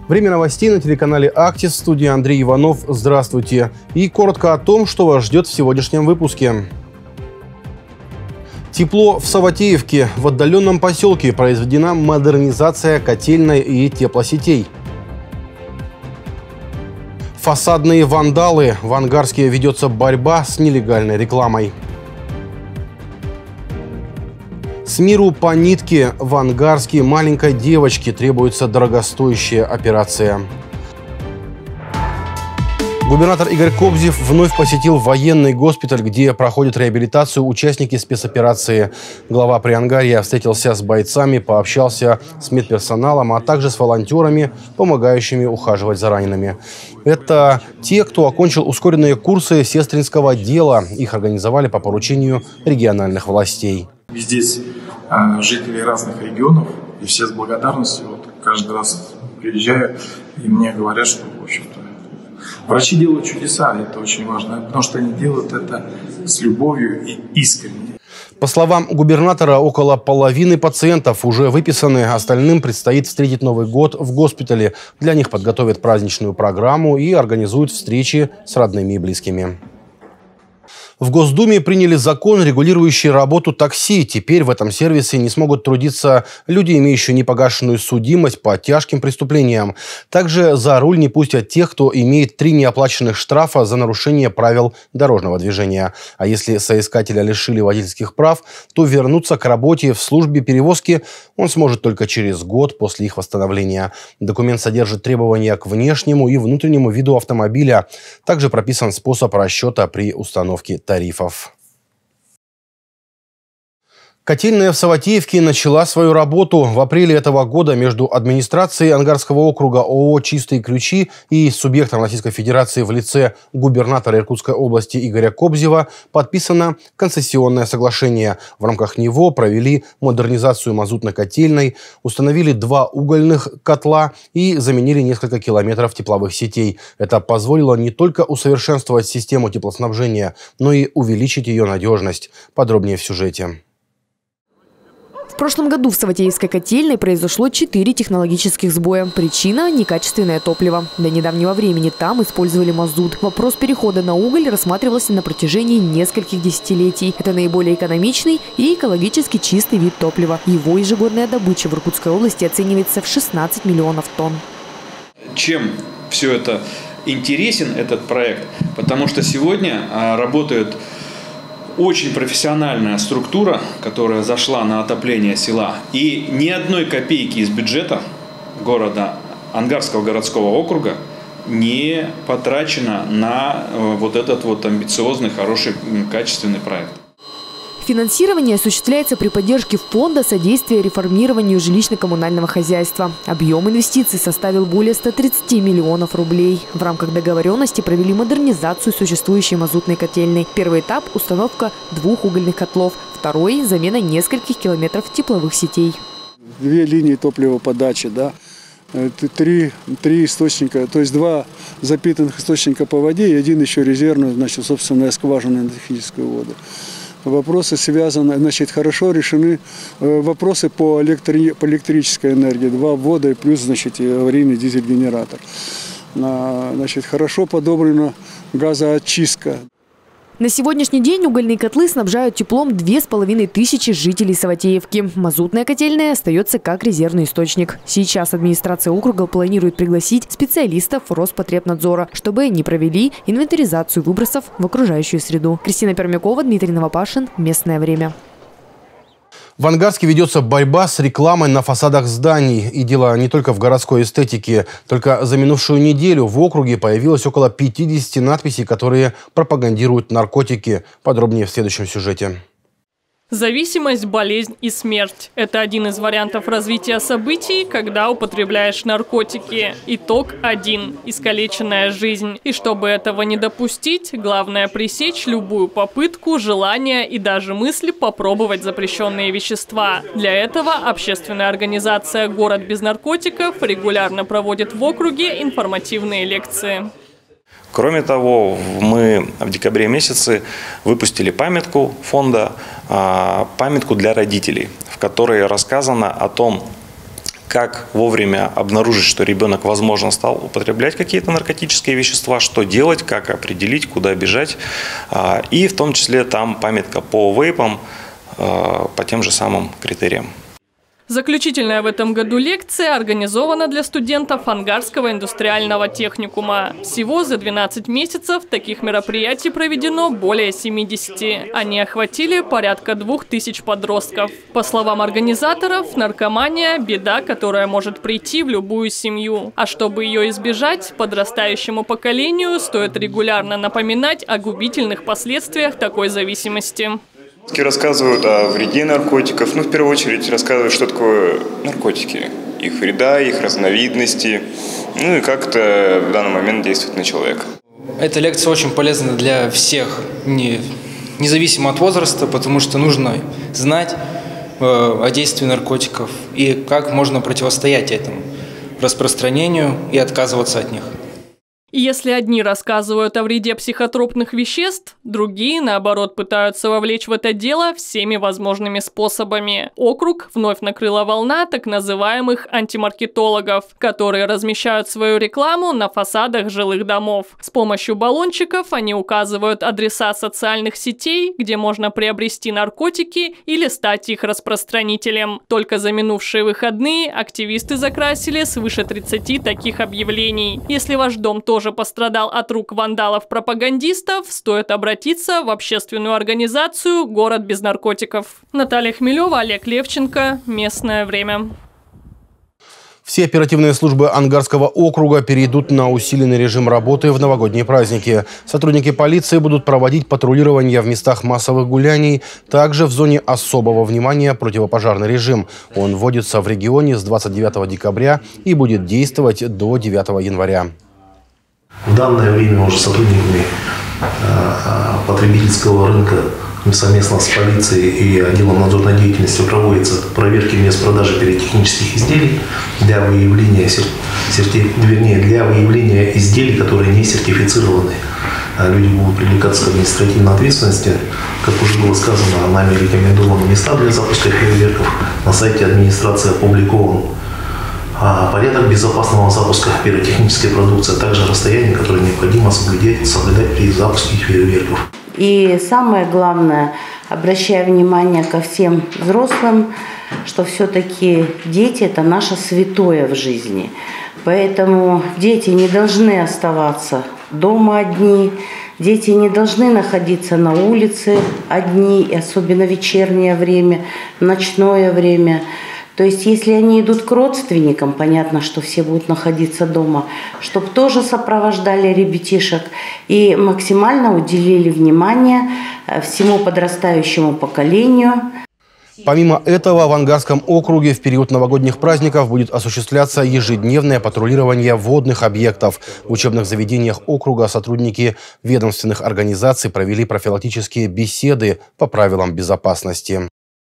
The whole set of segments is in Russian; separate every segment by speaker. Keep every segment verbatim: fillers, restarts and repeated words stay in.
Speaker 1: Время новостей на телеканале «Актис», в студии Андрей Иванов. Здравствуйте. И коротко о том, что вас ждет в сегодняшнем выпуске. Тепло в Саватеевке. В отдаленном поселке произведена модернизация котельной и теплосетей. Фасадные вандалы. В Ангарске ведется борьба с нелегальной рекламой. С миру по нитке. В Ангарске маленькой девочке требуется дорогостоящая операция. Губернатор Игорь Кобзев вновь посетил военный госпиталь, где проходят реабилитацию участники спецоперации. Глава Приангарья встретился с бойцами, пообщался с медперсоналом, а также с волонтерами, помогающими ухаживать за ранеными. Это те, кто окончил ускоренные курсы сестринского дела. Их организовали по поручению региональных властей.
Speaker 2: Здесь а, жители разных регионов, и все с благодарностью вот, каждый раз приезжают, и мне говорят, что, в общем-то, врачи делают чудеса, это очень важно, потому что они делают это с любовью и искренне.
Speaker 1: По словам губернатора, около половины пациентов уже выписаны, остальным предстоит встретить Новый год в госпитале. Для них подготовят праздничную программу и организуют встречи с родными и близкими. В Госдуме приняли закон, регулирующий работу такси. Теперь в этом сервисе не смогут трудиться люди, имеющие непогашенную судимость по тяжким преступлениям. Также за руль не пустят тех, кто имеет три неоплаченных штрафа за нарушение правил дорожного движения. А если соискателя лишили водительских прав, то вернуться к работе в службе перевозки он сможет только через год после их восстановления. Документ содержит требования к внешнему и внутреннему виду автомобиля. Также прописан способ расчета при установке тарифов. Котельная в Саватеевке начала свою работу. В апреле этого года между администрацией Ангарского округа ООО «Чистые ключи» и субъектом Российской Федерации в лице губернатора Иркутской области Игоря Кобзева подписано концессионное соглашение. В рамках него провели модернизацию мазутной котельной, установили два угольных котла и заменили несколько километров тепловых сетей. Это позволило не только усовершенствовать систему теплоснабжения, но и увеличить ее надежность. Подробнее в сюжете.
Speaker 3: В прошлом году в Саватеевской котельной произошло четыре технологических сбоя. Причина – некачественное топливо. До недавнего времени там использовали мазут. Вопрос перехода на уголь рассматривался на протяжении нескольких десятилетий. Это наиболее экономичный и экологически чистый вид топлива. Его ежегодная добыча в Иркутской области оценивается в шестнадцать миллионов тонн.
Speaker 4: Чем все это интересен, этот проект? Потому что сегодня работают очень профессиональная структура, которая зашла на отопление села. И ни одной копейки из бюджета города Ангарского городского округа не потрачено на вот этот вот амбициозный, хороший, качественный проект.
Speaker 3: Финансирование осуществляется при поддержке фонда содействия реформированию жилищно-коммунального хозяйства. Объем инвестиций составил более ста тридцати миллионов рублей. В рамках договоренности провели модернизацию существующей мазутной котельной. Первый этап – установка двух угольных котлов. Второй – замена нескольких километров тепловых сетей.
Speaker 5: Две линии топливоподачи, да. Три, три источника, то есть два запитанных источника по воде и один еще резервный, значит, собственная скважина на техническую воду. Вопросы связаны, значит, хорошо решены вопросы по, электри, по электрической энергии. Два ввода и плюс, значит, аварийный дизель-генератор. Значит, хорошо подобрана газоочистка.
Speaker 3: На сегодняшний день угольные котлы снабжают теплом две с половиной тысячи жителей Саватеевки. Мазутная котельная остается как резервный источник. Сейчас администрация округа планирует пригласить специалистов Роспотребнадзора, чтобы они провели инвентаризацию выбросов в окружающую среду. Кристина Пермякова, Дмитрий Новопашин. Местное время.
Speaker 1: В Ангарске ведется борьба с рекламой на фасадах зданий. И дело не только в городской эстетике. Только за минувшую неделю в округе появилось около пятидесяти надписей, которые пропагандируют наркотики. Подробнее в следующем сюжете.
Speaker 6: Зависимость, болезнь и смерть – это один из вариантов развития событий, когда употребляешь наркотики. Итог один – искалеченная жизнь. И чтобы этого не допустить, главное пресечь любую попытку, желание и даже мысли попробовать запрещенные вещества. Для этого общественная организация «Город без наркотиков» регулярно проводит в округе информативные лекции.
Speaker 7: Кроме того, мы в декабре месяце выпустили памятку фонда, памятку для родителей, в которой рассказано о том, как вовремя обнаружить, что ребенок, возможно, стал употреблять какие-то наркотические вещества, что делать, как определить, куда бежать. И в том числе там памятка по вейпам, по тем же самым критериям.
Speaker 6: Заключительная в этом году лекция организована для студентов Ангарского индустриального техникума. Всего за двенадцать месяцев таких мероприятий проведено более семидесяти. Они охватили порядка двух тысяч подростков. По словам организаторов, наркомания – беда, которая может прийти в любую семью. А чтобы ее избежать, подрастающему поколению стоит регулярно напоминать о губительных последствиях такой зависимости.
Speaker 8: Рассказывают о вреде наркотиков, ну, в первую очередь рассказывают, что такое наркотики, их вреда, их разновидности, ну и как это в данный момент действует на человека.
Speaker 9: Эта лекция очень полезна для всех, не, независимо от возраста, потому что нужно знать э, о действии наркотиков и как можно противостоять этому распространению и отказываться от них.
Speaker 6: И если одни рассказывают о вреде психотропных веществ, другие, наоборот, пытаются вовлечь в это дело всеми возможными способами. Округ вновь накрыла волна так называемых антимаркетологов, которые размещают свою рекламу на фасадах жилых домов. С помощью баллончиков они указывают адреса социальных сетей, где можно приобрести наркотики или стать их распространителем. Только за минувшие выходные активисты закрасили свыше тридцати таких объявлений. Если ваш дом тоже пострадал от рук вандалов-пропагандистов, стоит обратиться в общественную организацию «Город без наркотиков». Наталья Хмелева, Олег Левченко. Местное время.
Speaker 1: Все оперативные службы Ангарского округа перейдут на усиленный режим работы в новогодние праздники. Сотрудники полиции будут проводить патрулирование в местах массовых гуляний. Также в зоне особого внимания противопожарный режим. Он вводится в регионе с двадцать девятого декабря и будет действовать до девятого января.
Speaker 10: В данное время уже сотрудниками потребительского рынка совместно с полицией и отделом надзорной деятельности проводятся проверки мест продажи пиротехнических изделий для выявления, вернее, для выявления изделий, которые не сертифицированы. Люди будут привлекаться к административной ответственности. Как уже было сказано, нами рекомендованы места для запуска фейерверков. На сайте администрации опубликован порядок безопасного запуска пиротехнической продукции, а также расстояние, которое необходимо соблюдать, соблюдать при запуске фейерверков.
Speaker 11: И самое главное, обращая внимание ко всем взрослым, что все-таки дети – это наше святое в жизни. Поэтому дети не должны оставаться дома одни, дети не должны находиться на улице одни, особенно в вечернее время, в ночное время. То есть, если они идут к родственникам, понятно, что все будут находиться дома, чтобы тоже сопровождали ребятишек и максимально уделили внимание всему подрастающему поколению.
Speaker 1: Помимо этого, в Ангарском округе в период новогодних праздников будет осуществляться ежедневное патрулирование водных объектов. В учебных заведениях округа сотрудники ведомственных организаций провели профилактические беседы по правилам безопасности.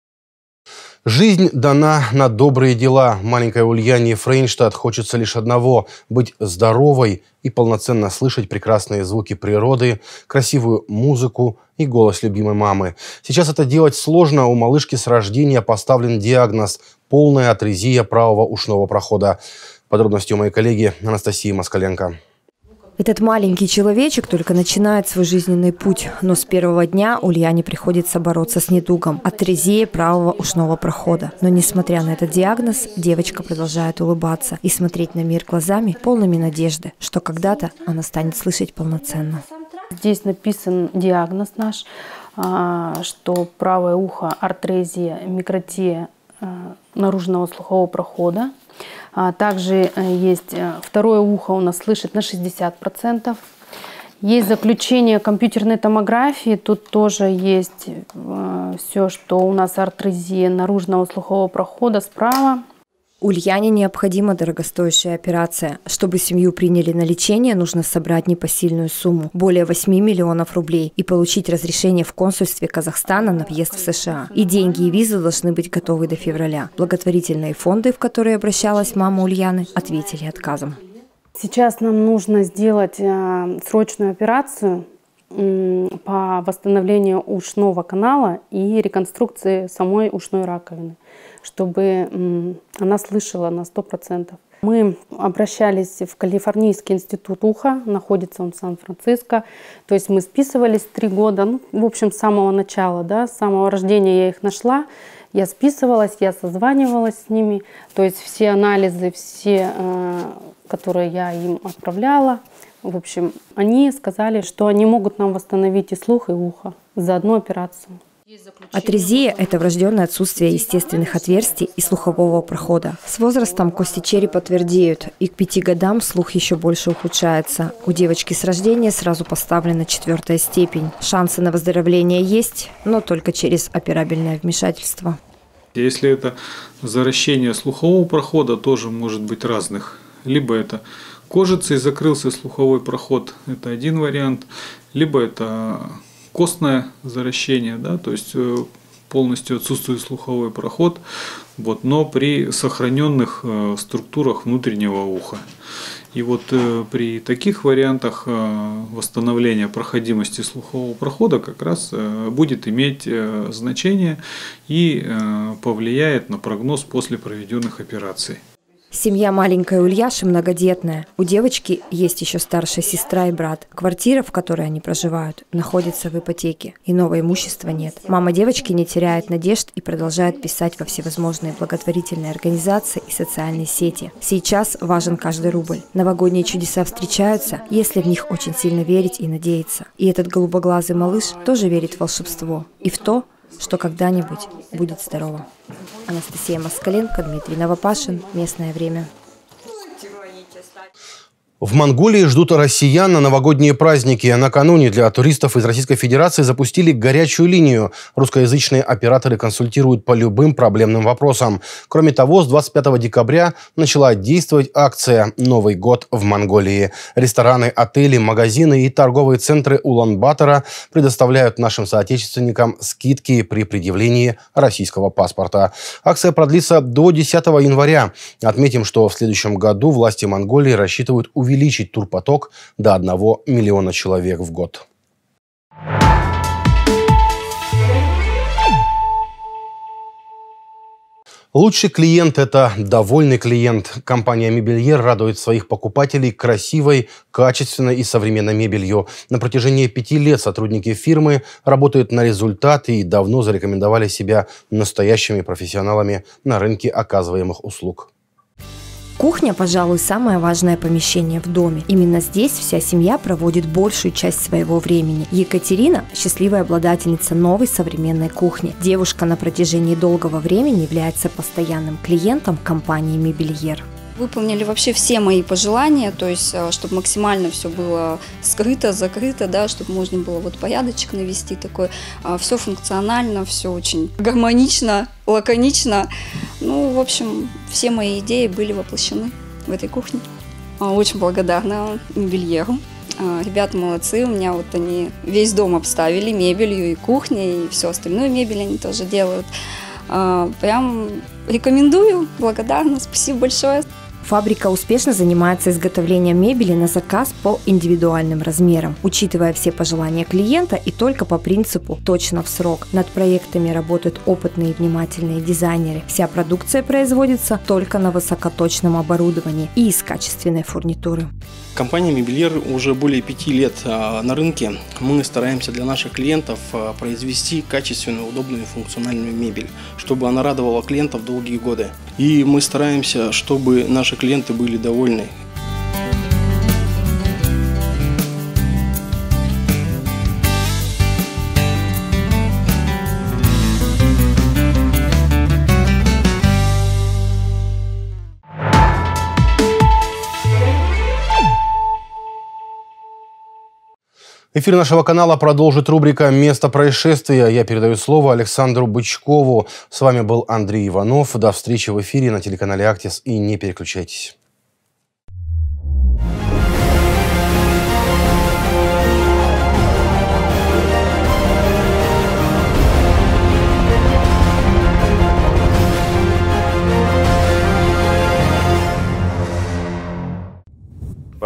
Speaker 1: Жизнь дана на добрые дела. Маленькой Ульяне Фрейнштадт хочется лишь одного – быть здоровой и полноценно слышать прекрасные звуки природы, красивую музыку и голос любимой мамы. Сейчас это делать сложно. У малышки с рождения поставлен диагноз – полная атрезия правого ушного прохода. Подробности у моей коллеги Анастасии Москаленко.
Speaker 12: Этот маленький человечек только начинает свой жизненный путь, но с первого дня Ульяне приходится бороться с недугом – атрезия правого ушного прохода. Но несмотря на этот диагноз, девочка продолжает улыбаться и смотреть на мир глазами, полными надежды, что когда-то она станет слышать полноценно.
Speaker 13: Здесь написан диагноз наш, что правое ухо – артрезия, микротия наружного слухового прохода. Также есть второе ухо у нас слышит на шестьдесят процентов. Есть заключение компьютерной томографии. Тут тоже есть все, что у нас артрезия наружного слухового прохода справа.
Speaker 12: Ульяне необходима дорогостоящая операция. Чтобы семью приняли на лечение, нужно собрать непосильную сумму – более восьми миллионов рублей и получить разрешение в консульстве Казахстана на въезд в США. И деньги и визы должны быть готовы до февраля. Благотворительные фонды, в которые обращалась мама Ульяны, ответили отказом.
Speaker 13: Сейчас нам нужно сделать срочную операцию по восстановлению ушного канала и реконструкции самой ушной раковины, чтобы она слышала на сто процентов. Мы обращались в Калифорнийский институт уха, находится он в Сан-Франциско. То есть мы списывались три года, ну, в общем, с самого начала, да, с самого рождения я их нашла. Я списывалась, я созванивалась с ними. То есть все анализы, все, которые я им отправляла, в общем, они сказали, что они могут нам восстановить и слух, и ухо за одну операцию.
Speaker 12: Атрезия – это врожденное отсутствие естественных отверстий и слухового прохода. С возрастом кости черепа твердеют, и к пяти годам слух еще больше ухудшается. У девочки с рождения сразу поставлена четвертая степень. Шансы на выздоровление есть, но только через операбельное вмешательство.
Speaker 14: Если это заращение слухового прохода, тоже может быть разных. Либо это кожицей закрылся слуховой проход, это один вариант, либо это костное заращение, да, то есть полностью отсутствует слуховой проход, вот, но при сохраненных э, структурах внутреннего уха. И вот э, при таких вариантах э, восстановления проходимости слухового прохода как раз э, будет иметь э, значение и э, повлияет на прогноз после проведенных операций.
Speaker 12: Семья маленькой Ульяши многодетная. У девочки есть еще старшая сестра и брат. Квартира, в которой они проживают, находится в ипотеке. Иного имущества нет. Мама девочки не теряет надежд и продолжает писать во всевозможные благотворительные организации и социальные сети. Сейчас важен каждый рубль. Новогодние чудеса встречаются, если в них очень сильно верить и надеяться. И этот голубоглазый малыш тоже верит в волшебство и в то, что когда-нибудь будет здорово. Анастасия Москаленко, Дмитрий Новопашин. Местное время.
Speaker 1: В Монголии ждут россиян на новогодние праздники. Накануне для туристов из Российской Федерации запустили горячую линию. Русскоязычные операторы консультируют по любым проблемным вопросам. Кроме того, с двадцать пятого декабря начала действовать акция «Новый год в Монголии». Рестораны, отели, магазины и торговые центры Улан-Батора предоставляют нашим соотечественникам скидки при предъявлении российского паспорта. Акция продлится до десятого января. Отметим, что в следующем году власти Монголии рассчитывают увеличить увеличить турпоток до одного миллиона человек в год. Лучший клиент – это довольный клиент. Компания «Мебельер» радует своих покупателей красивой, качественной и современной мебелью. На протяжении пяти лет сотрудники фирмы работают на результат и давно зарекомендовали себя настоящими профессионалами на рынке оказываемых услуг.
Speaker 12: Кухня, пожалуй, самое важное помещение в доме. Именно здесь вся семья проводит большую часть своего времени. Екатерина – счастливая обладательница новой современной кухни. Девушка на протяжении долгого времени является постоянным клиентом компании «Мебельер».
Speaker 15: Выполнили вообще все мои пожелания, то есть, чтобы максимально все было скрыто, закрыто, да, чтобы можно было вот порядочек навести такой. Все функционально, все очень гармонично, лаконично. Ну, в общем, все мои идеи были воплощены в этой кухне. Очень благодарна Мебельеру. Ребята молодцы, у меня вот они весь дом обставили мебелью, и кухней, и все остальную мебель они тоже делают. Прям рекомендую, благодарна, спасибо большое.
Speaker 12: Фабрика успешно занимается изготовлением мебели на заказ по индивидуальным размерам, учитывая все пожелания клиента и только по принципу «точно в срок». Над проектами работают опытные и внимательные дизайнеры. Вся продукция производится только на высокоточном оборудовании и из качественной фурнитуры.
Speaker 16: Компания «Мебельер» уже более пяти лет на рынке. Мы стараемся для наших клиентов произвести качественную, удобную и функциональную мебель, чтобы она радовала клиентов долгие годы. И мы стараемся, чтобы наши клиенты были довольны.
Speaker 1: Эфир нашего канала продолжит рубрика «Место происшествия». Я передаю слово Александру Бычкову. С вами был Андрей Иванов. До встречи в эфире на телеканале «Актис» и не переключайтесь.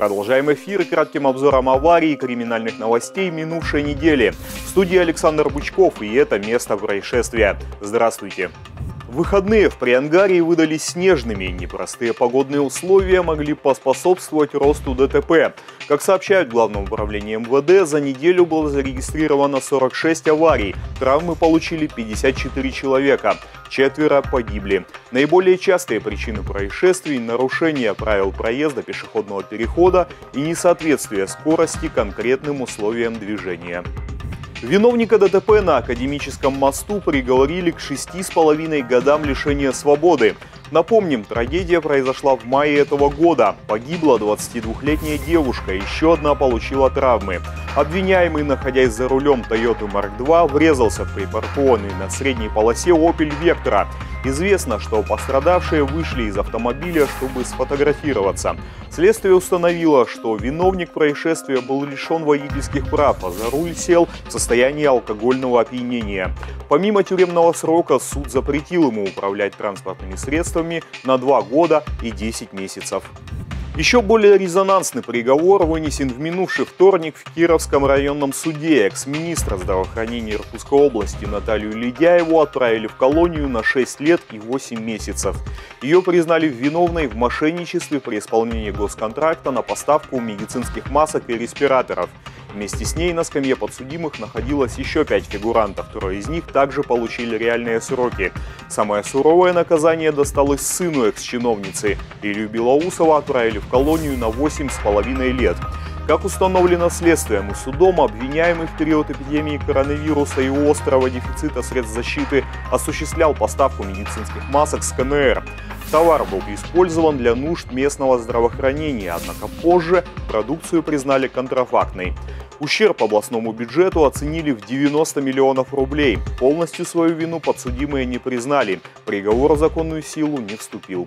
Speaker 17: Продолжаем эфир кратким обзором аварий и криминальных новостей минувшей недели. В студии Александр Бычков, и это место происшествия. Здравствуйте. Выходные в Приангарии выдались снежными. Непростые погодные условия могли поспособствовать росту ДТП. Как сообщают в Главном управлении МВД, за неделю было зарегистрировано сорок шесть аварий. Травмы получили пятьдесят четыре человека. Четверо погибли. Наиболее частые причины происшествий – нарушение правил проезда пешеходного перехода и несоответствие скорости конкретным условиям движения. Виновника ДТП на Академическом мосту приговорили к шести с половиной годам лишения свободы. Напомним, трагедия произошла в мае этого года. Погибла двадцатидвухлетняя девушка, еще одна получила травмы. Обвиняемый, находясь за рулем Toyota Марк два, врезался в припаркованный на средней полосе Opel Vectra. Известно, что пострадавшие вышли из автомобиля, чтобы сфотографироваться. Следствие установило, что виновник происшествия был лишен водительских прав, а за руль сел в состоянии алкогольного опьянения. Помимо тюремного срока, суд запретил ему управлять транспортными средствами на два года и десять месяцев. Еще более резонансный приговор вынесен в минувший вторник в Кировском районном суде. Экс-министра здравоохранения Иркутской области Наталью Ледяеву отправили в колонию на шесть лет и восемь месяцев. Ее признали виновной в мошенничестве при исполнении госконтракта на поставку медицинских масок и респираторов. Вместе с ней на скамье подсудимых находилось еще пять фигурантов, трое из них также получили реальные сроки. Самое суровое наказание досталось сыну экс-чиновницы. Илью Белоусова отправили в колонию на восемь с половиной лет. Как установлено следствием и судом, обвиняемый в период эпидемии коронавируса и острого дефицита средств защиты осуществлял поставку медицинских масок с ка эн эр. Товар был использован для нужд местного здравоохранения, однако позже продукцию признали контрафактной. Ущерб областному бюджету оценили в девяносто миллионов рублей. Полностью свою вину подсудимые не признали. Приговор в законную силу не вступил.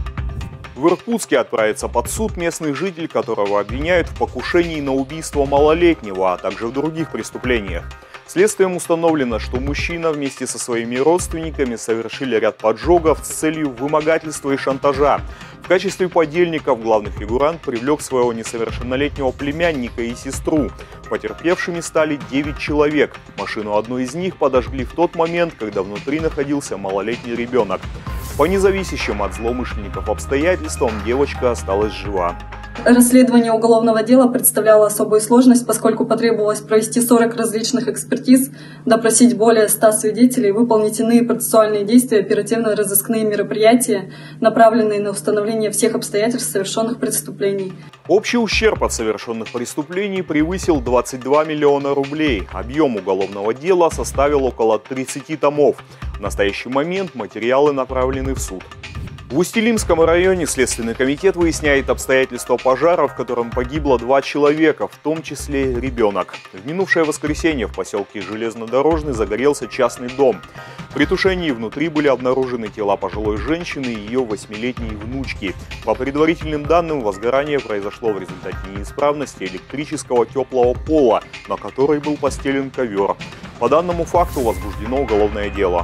Speaker 17: В Иркутске отправится под суд местный житель, которого обвиняют в покушении на убийство малолетнего, а также в других преступлениях. Следствием установлено, что мужчина вместе со своими родственниками совершили ряд поджогов с целью вымогательства и шантажа. В качестве подельников главный фигурант привлек своего несовершеннолетнего племянника и сестру. Потерпевшими стали девять человек. Машину одной из них подожгли в тот момент, когда внутри находился малолетний ребенок. По независящим от злоумышленников обстоятельствам девочка осталась жива.
Speaker 18: Расследование уголовного дела представляло особую сложность, поскольку потребовалось провести сорок различных экспертиз, допросить более ста свидетелей, выполнить иные процессуальные действия, оперативно-розыскные мероприятия, направленные на установление всех обстоятельств совершенных преступлений.
Speaker 17: Общий ущерб от совершенных преступлений превысил двадцать два миллиона рублей. Объем уголовного дела составил около тридцати томов. В настоящий момент материалы направлены в суд. В Усть-Илимском районе Следственный комитет выясняет обстоятельства пожара, в котором погибло два человека, в том числе ребенок. В минувшее воскресенье в поселке Железнодорожный загорелся частный дом. При тушении внутри были обнаружены тела пожилой женщины и ее восьмилетней внучки. По предварительным данным, возгорание произошло в результате неисправности электрического теплого пола, на который был постелен ковер. По данному факту возбуждено уголовное дело.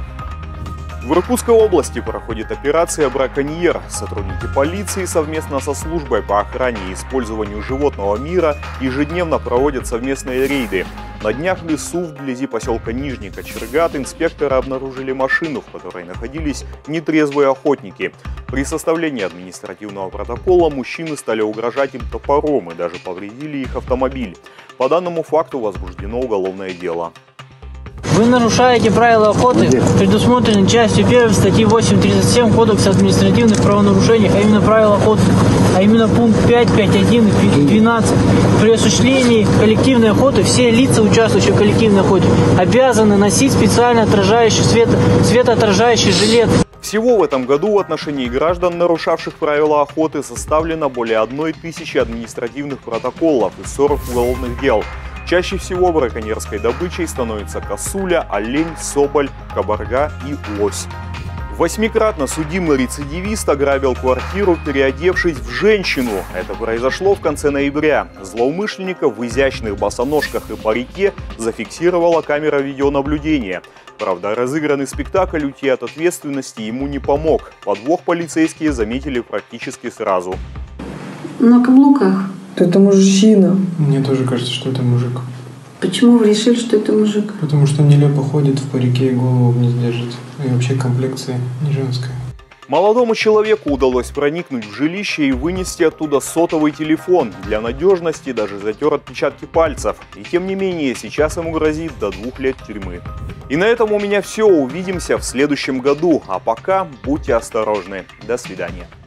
Speaker 17: В Иркутской области проходит операция «Браконьер». Сотрудники полиции совместно со службой по охране и использованию животного мира ежедневно проводят совместные рейды. На днях в лесу вблизи поселка Нижний Кочергат инспекторы обнаружили машину, в которой находились нетрезвые охотники. При составлении административного протокола мужчины стали угрожать им топором и даже повредили их автомобиль. По данному факту возбуждено уголовное дело.
Speaker 19: Вы нарушаете правила охоты, предусмотренные частью первой статьи восемь тридцать семь Кодекса административных правонарушений, а именно правила охоты, а именно пункт пять, пять один и двенадцать. При осуществлении коллективной охоты все лица, участвующие в коллективной охоте, обязаны носить специально отражающий свет, светоотражающий жилет.
Speaker 17: Всего в этом году в отношении граждан, нарушавших правила охоты, составлено более одной тысячи административных протоколов и сорок уголовных дел. Чаще всего браконьерской добычей становятся косуля, олень, соболь, кабарга и лось. Восьмикратно судимый рецидивист ограбил квартиру, переодевшись в женщину. Это произошло в конце ноября. Злоумышленника в изящных босоножках и парике зафиксировала камера видеонаблюдения. Правда, разыгранный спектакль уйти от ответственности ему не помог. Подвох полицейские заметили практически сразу.
Speaker 20: На каблуках Это мужчина.
Speaker 21: Мне тоже кажется, что это мужик.
Speaker 20: Почему вы решили, что это мужик?
Speaker 21: Потому что нелепо ходит в парике и голову вниз держит. И вообще комплекция не женская.
Speaker 17: Молодому человеку удалось проникнуть в жилище и вынести оттуда сотовый телефон. Для надежности даже затер отпечатки пальцев. И тем не менее, сейчас ему грозит до двух лет тюрьмы. И на этом у меня все. Увидимся в следующем году. А пока будьте осторожны. До свидания.